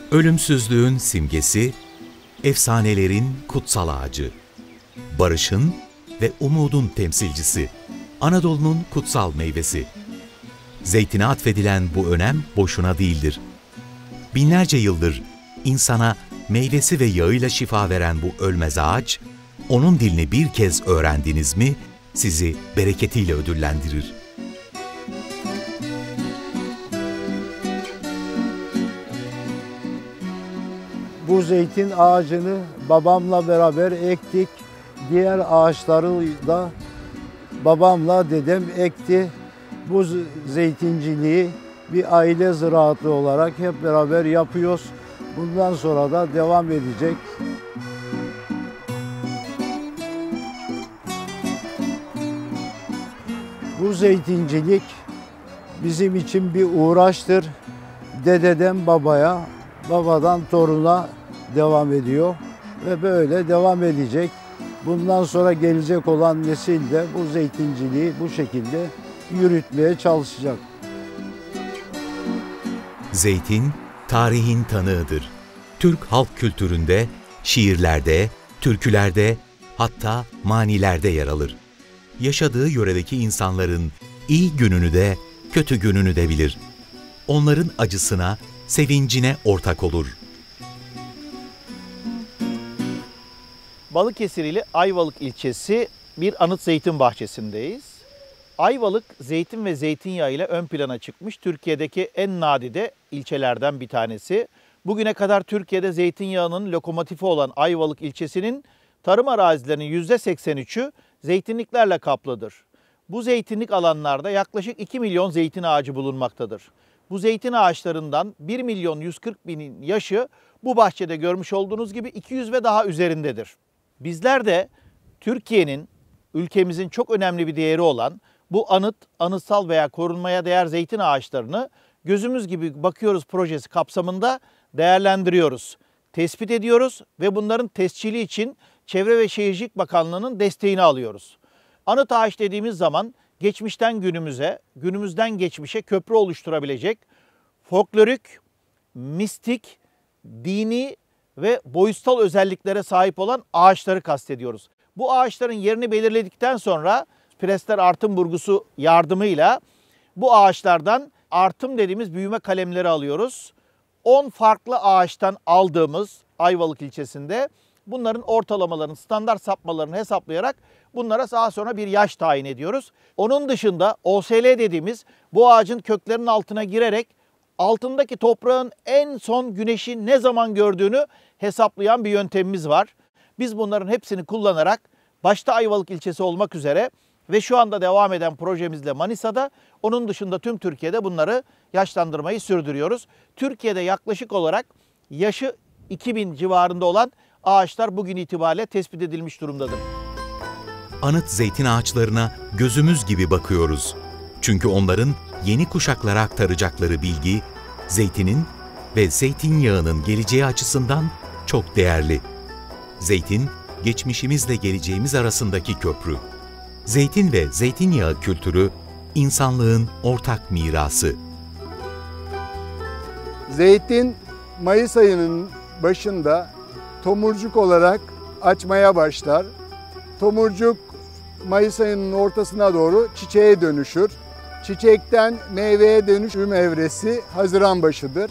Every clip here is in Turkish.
Ölümsüzlüğün simgesi, efsanelerin kutsal ağacı, barışın ve umudun temsilcisi, Anadolu'nun kutsal meyvesi. Zeytine atfedilen bu önem boşuna değildir. Binlerce yıldır insana meyvesi ve yağıyla şifa veren bu ölmez ağaç, onun dilini bir kez öğrendiniz mi, sizi bereketiyle ödüllendirir. Bu zeytin ağacını babamla beraber ektik. Diğer ağaçları da babamla dedem ekti. Bu zeytinciliği bir aile ziraatı olarak hep beraber yapıyoruz. Bundan sonra da devam edecek. Bu zeytincilik bizim için bir uğraştır. Dededen babaya, babadan toruna devam ediyor ve böyle devam edecek. Bundan sonra gelecek olan nesil de bu zeytinciliği bu şekilde yürütmeye çalışacak. Zeytin, tarihin tanığıdır. Türk halk kültüründe, şiirlerde, türkülerde, hatta manilerde yer alır. Yaşadığı yöredeki insanların iyi gününü de, kötü gününü de bilir. Onların acısına, sevincine ortak olur. Balıkesir ili Ayvalık ilçesi bir anıt zeytin bahçesindeyiz. Ayvalık zeytin ve zeytinyağı ile ön plana çıkmış Türkiye'deki en nadide ilçelerden bir tanesi. Bugüne kadar Türkiye'de zeytinyağının lokomotifi olan Ayvalık ilçesinin tarım arazilerinin %83'ü zeytinliklerle kaplıdır. Bu zeytinlik alanlarda yaklaşık 2 milyon zeytin ağacı bulunmaktadır. Bu zeytin ağaçlarından 1 milyon 140 binin yaşı bu bahçede görmüş olduğunuz gibi 200 ve daha üzerindedir. Bizler de Türkiye'nin, ülkemizin çok önemli bir değeri olan bu anıtsal veya korunmaya değer zeytin ağaçlarını gözümüz gibi bakıyoruz projesi kapsamında değerlendiriyoruz, tespit ediyoruz ve bunların tescili için Çevre ve Şehircilik Bakanlığı'nın desteğini alıyoruz. Anıt ağaç dediğimiz zaman geçmişten günümüze, günümüzden geçmişe köprü oluşturabilecek folklorik, mistik, dini ve boyutsal özelliklere sahip olan ağaçları kastediyoruz. Bu ağaçların yerini belirledikten sonra Prester artım burgusu yardımıyla bu ağaçlardan artım dediğimiz büyüme kalemleri alıyoruz. 10 farklı ağaçtan aldığımız Ayvalık ilçesinde bunların ortalamalarını, standart sapmalarını hesaplayarak bunlara daha sonra bir yaş tayin ediyoruz. Onun dışında OSL dediğimiz bu ağacın köklerinin altına girerek altındaki toprağın en son güneşi ne zaman gördüğünü hesaplayan bir yöntemimiz var. Biz bunların hepsini kullanarak başta Ayvalık ilçesi olmak üzere ve şu anda devam eden projemizle Manisa'da, onun dışında tüm Türkiye'de bunları yaşlandırmayı sürdürüyoruz. Türkiye'de yaklaşık olarak yaşı 2000 civarında olan ağaçlar bugün itibariyle tespit edilmiş durumdadır. Anıt zeytin ağaçlarına gözümüz gibi bakıyoruz. Çünkü onların yeni kuşaklara aktaracakları bilgi, zeytinin ve zeytinyağının geleceği açısından çok değerli. Zeytin, geçmişimizle geleceğimiz arasındaki köprü. Zeytin ve zeytinyağı kültürü, insanlığın ortak mirası. Zeytin, Mayıs ayının başında tomurcuk olarak açmaya başlar. Tomurcuk Mayıs ayının ortasına doğru çiçeğe dönüşür. Çiçekten meyveye dönüşüm evresi Haziran başıdır.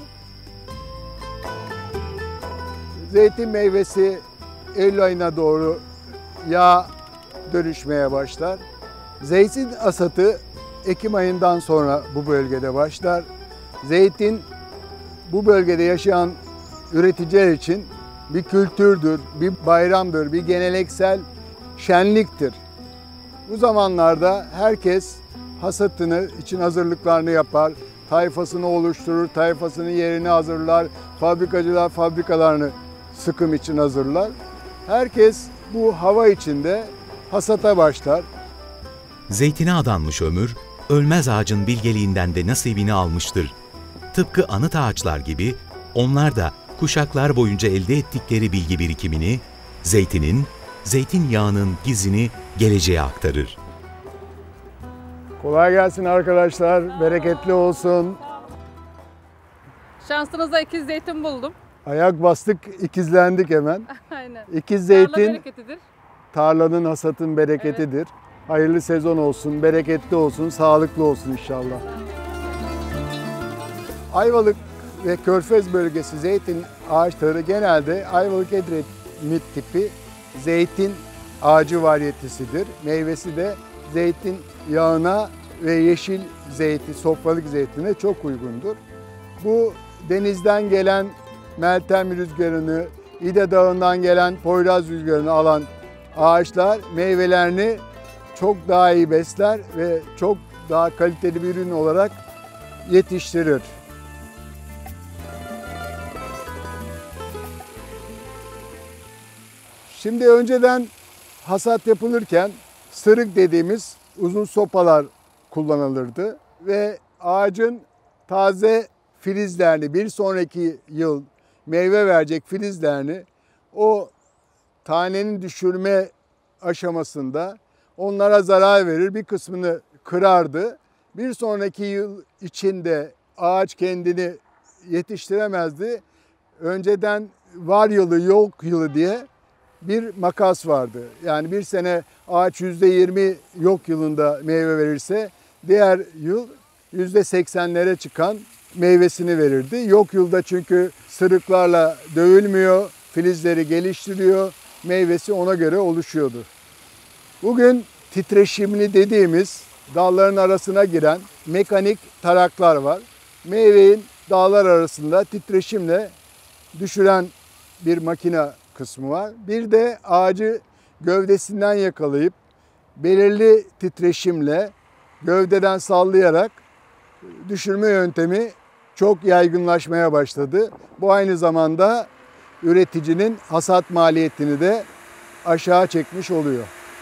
Zeytin meyvesi Eylül ayına doğru yağ dönüşmeye başlar. Zeytin hasatı Ekim ayından sonra bu bölgede başlar. Zeytin bu bölgede yaşayan üreticiler için bir kültürdür, bir bayramdır, bir geleneksel şenliktir. Bu zamanlarda herkes hasatını için hazırlıklarını yapar, tayfasını oluşturur, tayfasının yerini hazırlar, fabrikacılar fabrikalarını sıkım için hazırlar. Herkes bu hava içinde hasata başlar. Zeytine adanmış ömür, ölmez ağacın bilgeliğinden de nasibini almıştır. Tıpkı anıt ağaçlar gibi onlar da kuşaklar boyunca elde ettikleri bilgi birikimini, zeytinin, zeytinyağının gizini geleceğe aktarır. Kolay gelsin arkadaşlar, bereketli olsun. Şansınıza 2 zeytin buldum. Ayak bastık, ikizlendik hemen. Aynen. İkiz Tarla zeytin bereketidir. tarlanın, hasatın bereketidir. Hayırlı sezon olsun, bereketli olsun, sağlıklı olsun inşallah. Ayvalık ve Körfez bölgesi zeytin ağaçları genelde Ayvalık Edremit tipi zeytin ağacı varyetesidir. Meyvesi de zeytin yağına ve yeşil zeytin, sofralık zeytine çok uygundur. Bu denizden gelen Meltem rüzgarını, İde Dağı'ndan gelen Poyraz rüzgarını alan ağaçlar meyvelerini çok daha iyi besler ve çok daha kaliteli bir ürün olarak yetiştirir. Şimdi önceden hasat yapılırken sırık dediğimiz uzun sopalar kullanılırdı ve ağacın taze filizlerini, bir sonraki yıl meyve verecek filizlerini o tanenin düşürme aşamasında onlara zarar verir, bir kısmını kırardı. Bir sonraki yıl içinde ağaç kendini yetiştiremezdi. Önceden var yılı yok yılı diye bir makas vardı. Yani bir sene ağaç %20 yok yılında meyve verirse diğer yıl %80'lere çıkan meyvesini verirdi. Yok yılda çünkü sırıklarla dövülmüyor, filizleri geliştiriyor, meyvesi ona göre oluşuyordu. Bugün titreşimli dediğimiz dalların arasına giren mekanik taraklar var. Meyvenin dallar arasında titreşimle düşüren bir makine kısmı var. Bir de ağacı gövdesinden yakalayıp belirli titreşimle gövdeden sallayarak düşürme yöntemi çok yaygınlaşmaya başladı. Bu aynı zamanda üreticinin hasat maliyetini de aşağı çekmiş oluyor.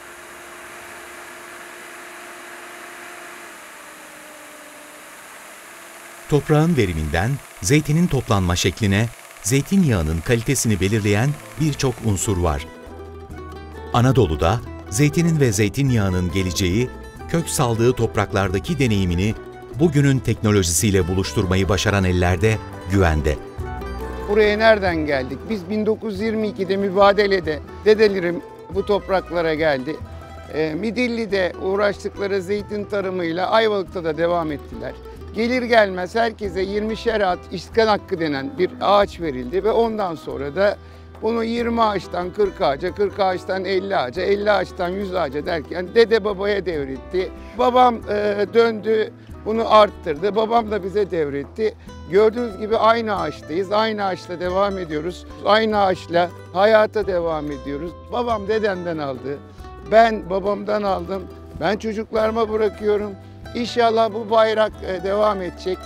Toprağın veriminden zeytinin toplanma şekline, zeytinyağının kalitesini belirleyen birçok unsur var. Anadolu'da zeytinin ve zeytinyağının geleceği, kök saldığı topraklardaki deneyimini bugünün teknolojisiyle buluşturmayı başaran ellerde güvende. Buraya nereden geldik? Biz 1922'de mübadelede dedelerim bu topraklara geldi. Midilli'de uğraştıkları zeytin tarımıyla Ayvalık'ta da devam ettiler. Gelir gelmez herkese 20'şer at iskan hakkı denen bir ağaç verildi ve ondan sonra da bunu 20 ağaçtan 40 ağaca, 40 ağaçtan 50 ağaca, 50 ağaçtan 100 ağaca derken dede babaya devretti. Babam döndü, bunu arttırdı. Babam da bize devretti. Gördüğünüz gibi aynı ağaçtayız. Aynı ağaçla devam ediyoruz. Aynı ağaçla hayata devam ediyoruz. Babam dedemden aldı. Ben babamdan aldım. Ben çocuklarıma bırakıyorum. İnşallah bu bayrak devam edecek.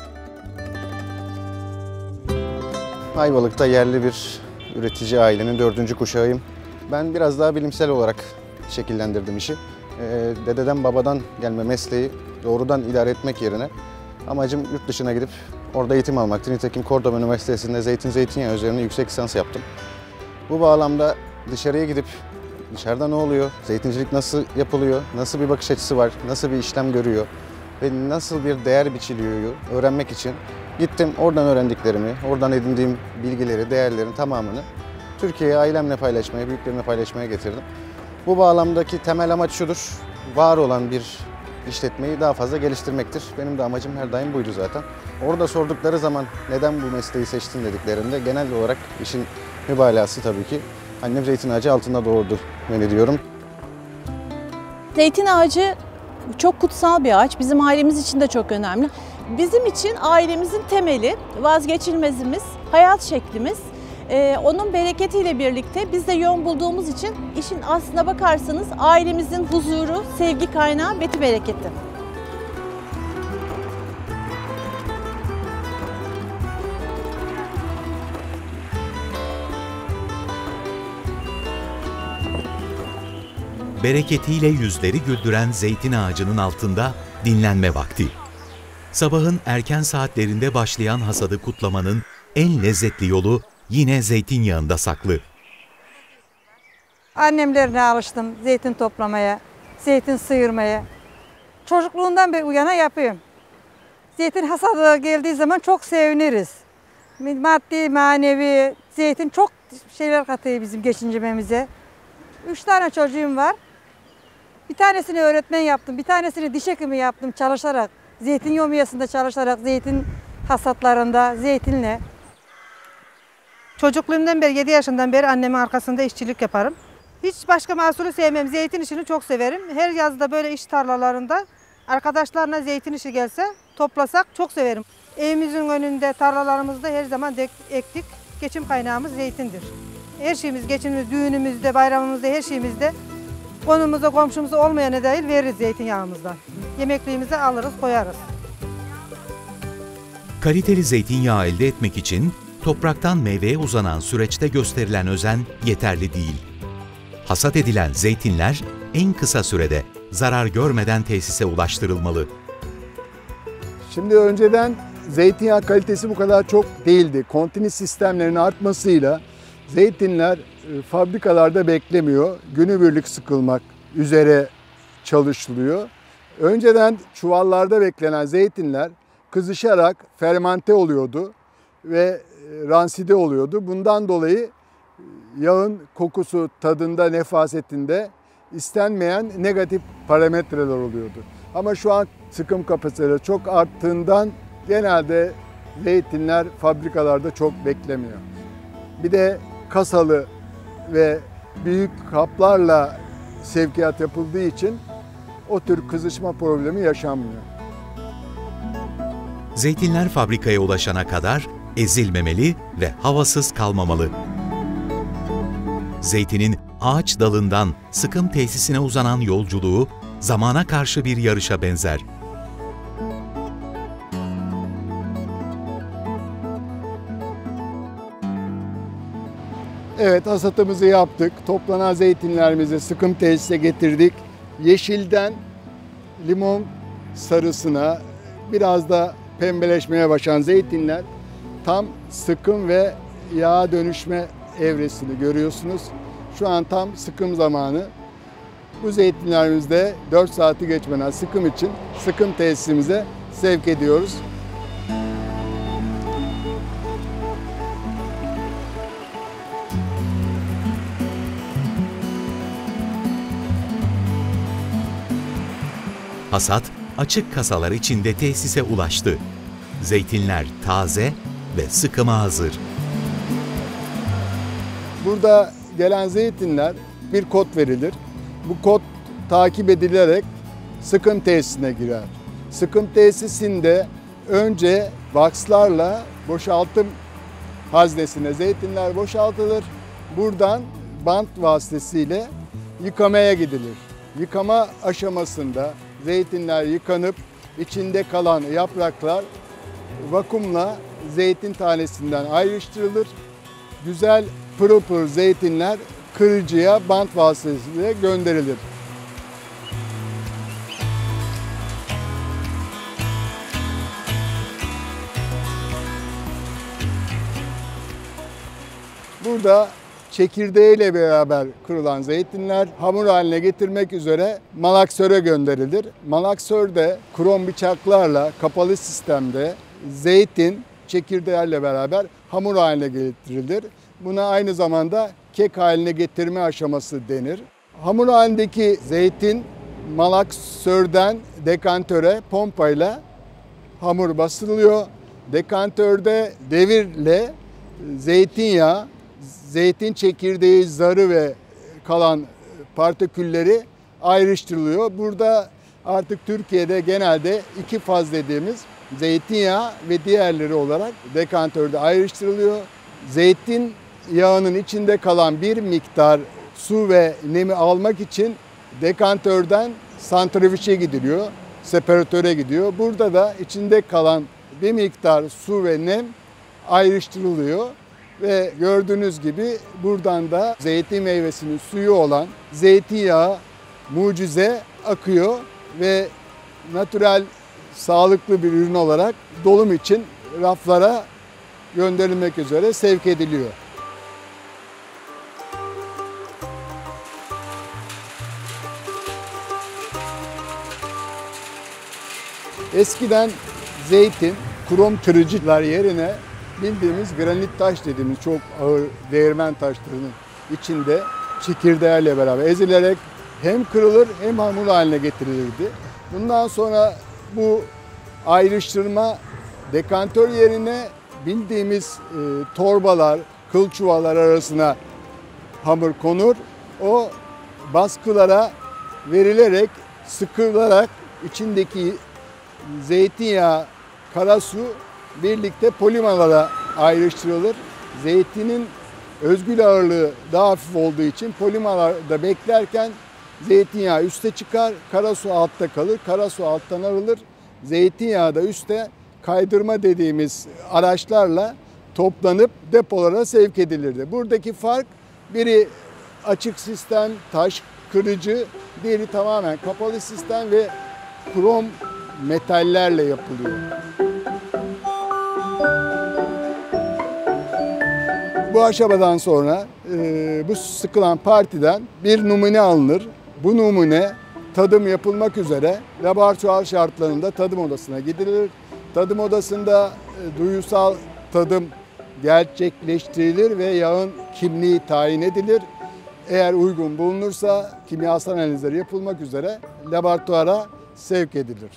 Ayvalık'ta yerli bir üretici ailenin 4. kuşağıyım. Ben biraz daha bilimsel olarak şekillendirdim işi. Dededen babadan gelme mesleği doğrudan idare etmek yerine amacım yurt dışına gidip orada eğitim almaktı. Nitekim Cordoba Üniversitesi'nde zeytinyağı üzerine yüksek lisans yaptım. Bu bağlamda dışarıya gidip dışarıda ne oluyor, zeytincilik nasıl yapılıyor, nasıl bir bakış açısı var, nasıl bir işlem görüyor ve nasıl bir değer biçiliyor öğrenmek için gittim. Oradan öğrendiklerimi, oradan edindiğim bilgileri, değerlerin tamamını Türkiye'ye ailemle paylaşmaya, büyüklerimle paylaşmaya getirdim. Bu bağlamdaki temel amaç şudur, var olan bir işletmeyi daha fazla geliştirmektir. Benim de amacım her daim buydu zaten. Orada sordukları zaman neden bu mesleği seçtin dediklerinde genel olarak işin mübalağası tabii ki annem zeytin ağacı altında doğurdu beni diyorum. Zeytin ağacı çok kutsal bir ağaç. Bizim ailemiz için de çok önemli. Bizim için ailemizin temeli, vazgeçilmezimiz, hayat şeklimiz. Onun bereketiyle birlikte biz de yön bulduğumuz için işin aslına bakarsanız ailemizin huzuru, sevgi kaynağı, beti bereketi. Bereketiyle yüzleri güldüren zeytin ağacının altında dinlenme vakti. Sabahın erken saatlerinde başlayan hasadı kutlamanın en lezzetli yolu yine zeytinyağında saklı. Annemlerine alıştım zeytin toplamaya, zeytin sıyırmaya. Çocukluğumdan beri uyana yapıyorum. Zeytin hasadı geldiği zaman çok seviniriz. Maddi, manevi, Zeytin çok şeyler katıyor bizim geçinmemize. 3 tane çocuğum var. Bir tanesini öğretmen yaptım, bir tanesini diş hekimi yaptım çalışarak. Zeytin yomiyasında çalışarak, zeytin hasatlarında, zeytinle. Çocukluğumdan beri, 7 yaşından beri annemin arkasında işçilik yaparım. Hiç başka mahsulü sevmem. Zeytin işini çok severim. Her yazda böyle iş tarlalarında arkadaşlarına zeytin işi gelse toplasak çok severim. Evimizin önünde, tarlalarımızda her zaman ektik. Geçim kaynağımız zeytindir. Her şeyimiz, geçimimiz, düğünümüzde, bayramımızda, her şeyimizde konumuza, komşumuza olmayana değil veririz zeytinyağımızdan. Yemekliğimize alırız, koyarız. Kaliteli zeytinyağı elde etmek için topraktan meyveye uzanan süreçte gösterilen özen yeterli değil. Hasat edilen zeytinler en kısa sürede zarar görmeden tesise ulaştırılmalı. Şimdi önceden zeytinyağı kalitesi bu kadar çok değildi. Kontinü sistemlerin artmasıyla zeytinler fabrikalarda beklemiyor. Günübirlik sıkılmak üzere çalışılıyor. Önceden çuvallarda beklenen zeytinler kızışarak fermente oluyordu ve ranside oluyordu. Bundan dolayı yağın kokusu, tadında, nefasetinde istenmeyen negatif parametreler oluyordu. Ama şu an sıkım kapasiteleri çok arttığından genelde zeytinler fabrikalarda çok beklemiyor. Bir de kasalı ve büyük kaplarla sevkiyat yapıldığı için o tür kızışma problemi yaşanmıyor. Zeytinler fabrikaya ulaşana kadar ezilmemeli ve havasız kalmamalı. Zeytinin ağaç dalından sıkım tesisine uzanan yolculuğu zamana karşı bir yarışa benzer. Evet, hasatımızı yaptık. Toplanan zeytinlerimizi sıkım tesise getirdik. Yeşilden limon sarısına, biraz da pembeleşmeye başlayan zeytinler tam sıkım ve yağa dönüşme evresini görüyorsunuz. Şu an tam sıkım zamanı. Bu zeytinlerimizde 4 saati geçmeden sıkım için sıkım tesisimize sevk ediyoruz. Hasat açık kasalar içinde tesise ulaştı. Zeytinler taze ve sıkıma hazır. Burada gelen zeytinler bir kod verilir. Bu kod takip edilerek sıkım tesisine girer. Sıkım tesisinde önce vakslarla boşaltım haznesine zeytinler boşaltılır. Buradan bant vasıtasıyla yıkamaya gidilir. Yıkama aşamasında zeytinler yıkanıp içinde kalan yapraklar vakumla zeytin tanesinden ayrıştırılır. Güzel pırıl pırıl zeytinler kırıcıya bant vasıtasıyla gönderilir. Burada çekirdeğiyle beraber kırılan zeytinler hamur haline getirmek üzere malaksöre gönderilir. Malaksörde krom bıçaklarla kapalı sistemde zeytin çekirdeğiyle beraber hamur haline getirilir. Buna aynı zamanda kek haline getirme aşaması denir. Hamur halindeki zeytin malaksörden dekantöre pompayla hamur basılıyor. Dekantörde devirle zeytinyağı, zeytin çekirdeği, zarı ve kalan partikülleri ayrıştırılıyor. Burada artık Türkiye'de genelde 2 faz dediğimiz zeytinyağı ve diğerleri olarak dekantörde ayrıştırılıyor. Zeytin yağının içinde kalan bir miktar su ve nemi almak için dekantörden santrifüje gidiliyor, separatöre gidiyor. Burada da içinde kalan bir miktar su ve nem ayrıştırılıyor. Ve gördüğünüz gibi buradan da zeytin meyvesinin suyu olan zeytinyağı mucize akıyor ve natürel, sağlıklı bir ürün olarak dolum için raflara gönderilmek üzere sevk ediliyor. Eskiden zeytin krom kırıcılar yerine bildiğimiz granit taş dediğimiz çok ağır değirmen taşlarının içinde çekirdeğiyle beraber ezilerek hem kırılır hem hamur haline getirilirdi. Bundan sonra bu ayrıştırma dekantör yerine bildiğimiz torbalar, kıl çuvallar arasına hamur konur. O baskılara verilerek, sıkılarak içindeki zeytinyağı, kara su birlikte polimalara ayrıştırılır. Zeytinin özgül ağırlığı daha hafif olduğu için polimalarda beklerken zeytinyağı üste çıkar, kara su altta kalır. Kara su alttan arılır. Zeytinyağı da üste kaydırma dediğimiz araçlarla toplanıp depolara sevk edilirdi. Buradaki fark, biri açık sistem, taş kırıcı, diğeri tamamen kapalı sistem ve krom metallerle yapılıyor. Bu aşamadan sonra bu sıkılan partiden bir numune alınır. Bu numune tadım yapılmak üzere laboratuvar şartlarında tadım odasına gidilir. Tadım odasında duyusal tadım gerçekleştirilir ve yağın kimliği tayin edilir. Eğer uygun bulunursa kimyasal analizleri yapılmak üzere laboratuvara sevk edilir.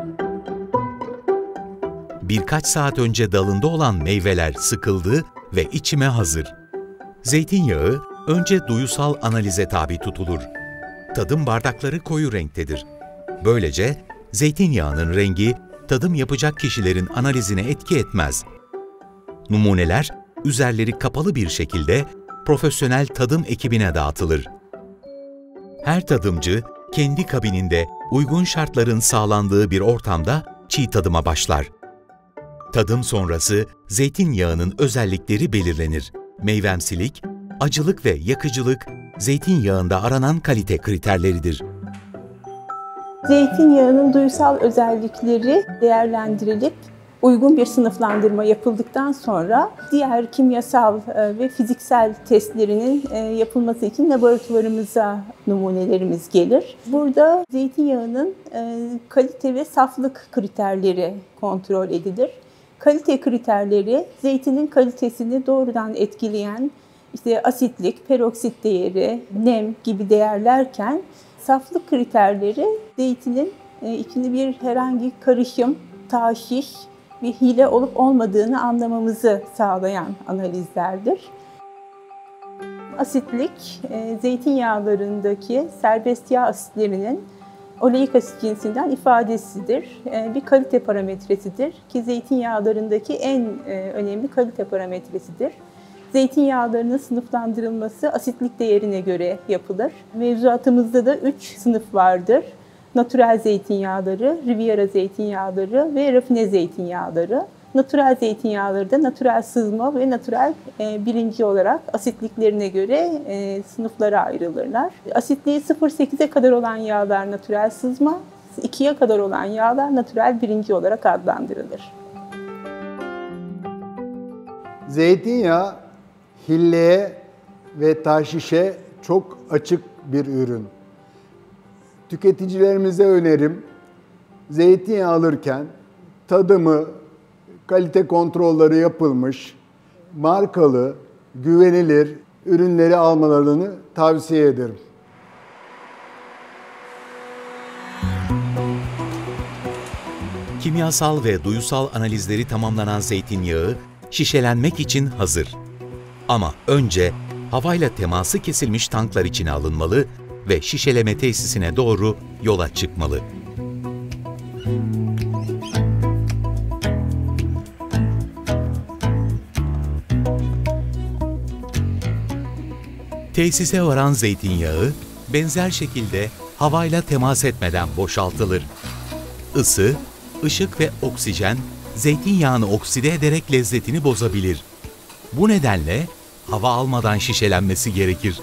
Birkaç saat önce dalında olan meyveler sıkıldı ve içime hazır. Zeytinyağı önce duyusal analize tabi tutulur. Tadım bardakları koyu renktedir. Böylece zeytinyağının rengi tadım yapacak kişilerin analizine etki etmez. Numuneler üzerleri kapalı bir şekilde profesyonel tadım ekibine dağıtılır. Her tadımcı kendi kabininde uygun şartların sağlandığı bir ortamda çiğ tadıma başlar. Tadım sonrası zeytinyağının özellikleri belirlenir. Meyvemsilik, acılık ve yakıcılık zeytinyağında aranan kalite kriterleridir. Zeytinyağının duyusal özellikleri değerlendirilip uygun bir sınıflandırma yapıldıktan sonra diğer kimyasal ve fiziksel testlerinin yapılması için laboratuvarımıza numunelerimiz gelir. Burada zeytinyağının kalite ve saflık kriterleri kontrol edilir. Kalite kriterleri zeytinin kalitesini doğrudan etkileyen asitlik, peroksit değeri, nem gibi değerlerken saflık kriterleri zeytinin içinde bir herhangi karışım, taşiş ve hile olup olmadığını anlamamızı sağlayan analizlerdir. Asitlik, zeytinyağlarındaki serbest yağ asitlerinin oleik asit cinsinden ifadesidir. Bir kalite parametresidir ki zeytinyağlarındaki en önemli kalite parametresidir. Zeytinyağlarının sınıflandırılması asitlik değerine göre yapılır. Mevzuatımızda da 3 sınıf vardır. Natürel zeytinyağları, Riviera zeytinyağları ve rafine zeytinyağları. Natürel zeytinyağları da natürel sızma ve natürel birinci olarak asitliklerine göre sınıflara ayrılırlar. Asitliği 0,8'e kadar olan yağlar natürel sızma, 2'ye kadar olan yağlar natürel birinci olarak adlandırılır. Zeytinyağı hilleye ve taşişe çok açık bir ürün. Tüketicilerimize önerim, zeytinyağı alırken tadımı, kalite kontrolleri yapılmış, markalı, güvenilir ürünleri almalarını tavsiye ederim. Kimyasal ve duyusal analizleri tamamlanan zeytinyağı şişelenmek için hazır. Ama önce havayla teması kesilmiş tanklar içine alınmalı ve şişeleme tesisine doğru yola çıkmalı. Tesise varan zeytinyağı benzer şekilde havayla temas etmeden boşaltılır. Isı, ışık ve oksijen zeytinyağını okside ederek lezzetini bozabilir. Bu nedenle hava almadan şişelenmesi gerekir.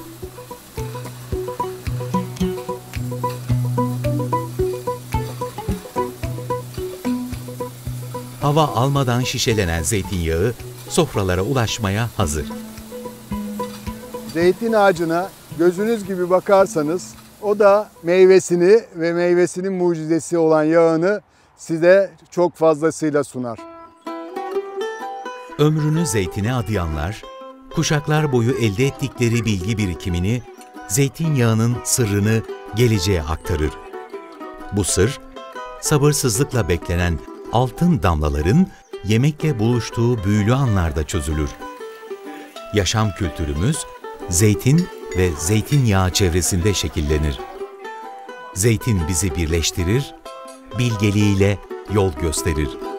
Hava almadan şişelenen zeytinyağı sofralara ulaşmaya hazır. Zeytin ağacına gözünüz gibi bakarsanız o da meyvesini ve meyvesinin mucizesi olan yağını size çok fazlasıyla sunar. Ömrünü zeytine adayanlar, kuşaklar boyu elde ettikleri bilgi birikimini, zeytinyağının sırrını geleceğe aktarır. Bu sır, sabırsızlıkla beklenen altın damlaların yemekle buluştuğu büyülü anlarda çözülür. Yaşam kültürümüz, zeytin ve zeytinyağı çevresinde şekillenir. Zeytin bizi birleştirir, bilgeliğiyle yol gösterir.